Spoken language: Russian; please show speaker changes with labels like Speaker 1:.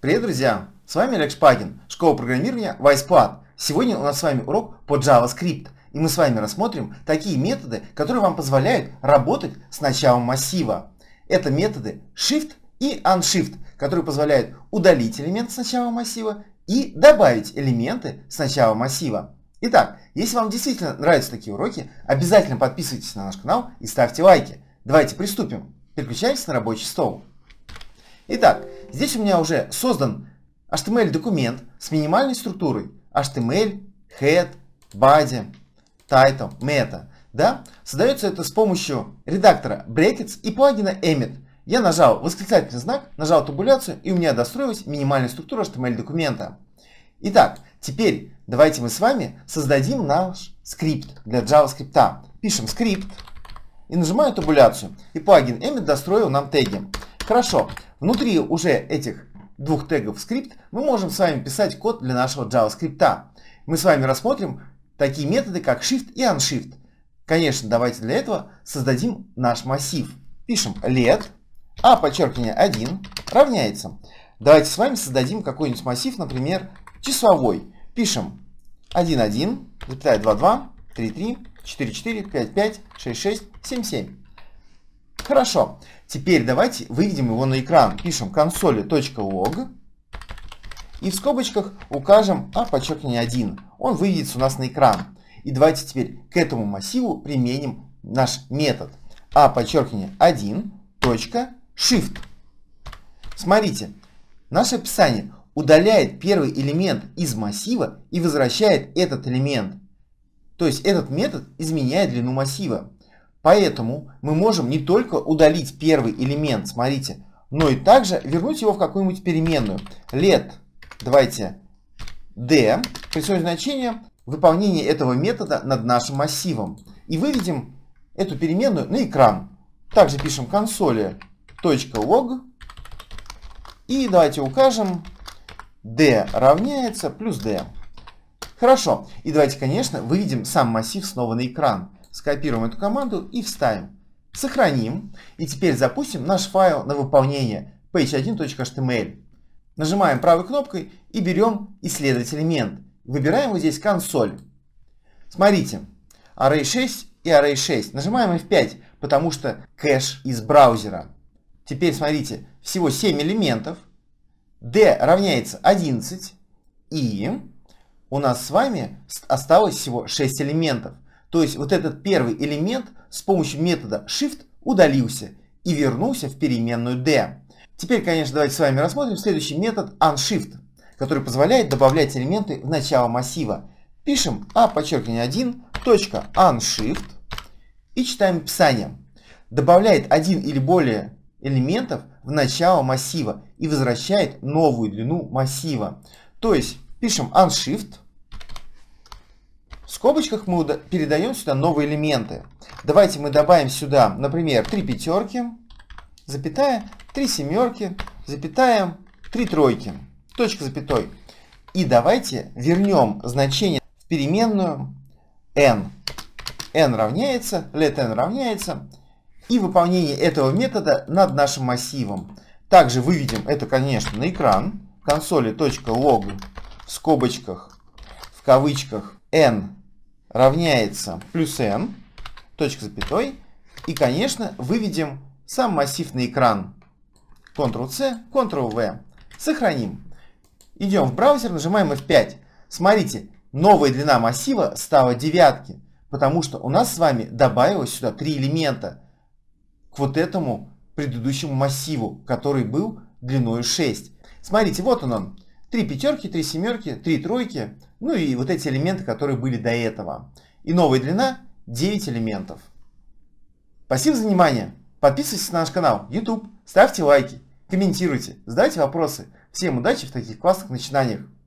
Speaker 1: Привет, друзья! С вами Олег Шпагин, школа программирования WisePlat. Сегодня у нас с вами урок по JavaScript. И мы с вами рассмотрим такие методы, которые вам позволяют работать с началом массива. Это методы Shift и Unshift, которые позволяют удалить элемент с начала массива и добавить элементы с начала массива. Итак, если вам действительно нравятся такие уроки, обязательно подписывайтесь на наш канал и ставьте лайки. Давайте приступим. Переключайтесь на рабочий стол. Итак, здесь у меня уже создан HTML-документ с минимальной структурой HTML, head, body, title, meta. Да? Создается это с помощью редактора Brackets и плагина Emmet. Я нажал восклицательный знак, нажал табуляцию, и у меня достроилась минимальная структура HTML-документа. Итак, теперь давайте мы с вами создадим наш скрипт для JavaScript. Пишем скрипт и нажимаю табуляцию. И плагин Emmet достроил нам теги. Хорошо. Внутри уже этих двух тегов скрипт мы можем с вами писать код для нашего JavaScript. Мы с вами рассмотрим такие методы, как Shift и Unshift. Конечно, давайте для этого создадим наш массив. Пишем let, подчеркивание 1 равняется. Давайте с вами создадим какой-нибудь массив, например, числовой. Пишем 1,1, 2,2, 3,3, 4,4, 5,5, 6,6, 7,7. Хорошо. Теперь давайте выведем его на экран. Пишем console.log и в скобочках укажем подчеркивание 1. Он выведется у нас на экран. И давайте теперь к этому массиву применим наш метод подчеркивание 1.shift. Смотрите, наше описание удаляет первый элемент из массива и возвращает этот элемент. То есть этот метод изменяет длину массива. Поэтому мы можем не только удалить первый элемент, смотрите, но и также вернуть его в какую-нибудь переменную. Let, давайте, d, присвоим значение выполнения этого метода над нашим массивом. И выведем эту переменную на экран. Также пишем console.log и давайте укажем d равняется плюс d. Хорошо. И давайте, конечно, выведем сам массив снова на экран. Скопируем эту команду и вставим. Сохраним. И теперь запустим наш файл на выполнение page1.html. Нажимаем правой кнопкой и берем исследовать элемент. Выбираем вот здесь консоль. Смотрите. Array6 и Array6. Нажимаем F5, потому что кэш из браузера. Теперь смотрите. Всего 7 элементов. D равняется 11. И у нас с вами осталось всего 6 элементов. То есть вот этот первый элемент с помощью метода Shift удалился и вернулся в переменную D. Теперь, конечно, давайте с вами рассмотрим следующий метод Unshift, который позволяет добавлять элементы в начало массива. Пишем подчеркивание 1.unshift и читаем описание. Добавляет один или более элементов в начало массива и возвращает новую длину массива. То есть пишем Unshift. В скобочках мы передаем сюда новые элементы. Давайте мы добавим сюда, например, 3 пятерки, запятая, 3 семерки, запятая, 3 тройки, точка запятой. И давайте вернем значение в переменную n. n равняется, let n равняется, и выполнение этого метода над нашим массивом. Также выведем это, конечно, на экран. Console.log в скобочках, в кавычках, n равняется плюс n, точка запятой, и, конечно, выведем сам массив на экран. Ctrl-C, Ctrl-V. Сохраним. Идем в браузер, нажимаем F5. Смотрите, новая длина массива стала 9, потому что у нас с вами добавилось сюда 3 элемента к вот этому предыдущему массиву, который был длиной 6. Смотрите, вот он. 3 пятерки, 3 семерки, 3 тройки, ну и вот эти элементы, которые были до этого. И новая длина 9 элементов. Спасибо за внимание. Подписывайтесь на наш канал YouTube, ставьте лайки, комментируйте, задавайте вопросы. Всем удачи в таких классных начинаниях.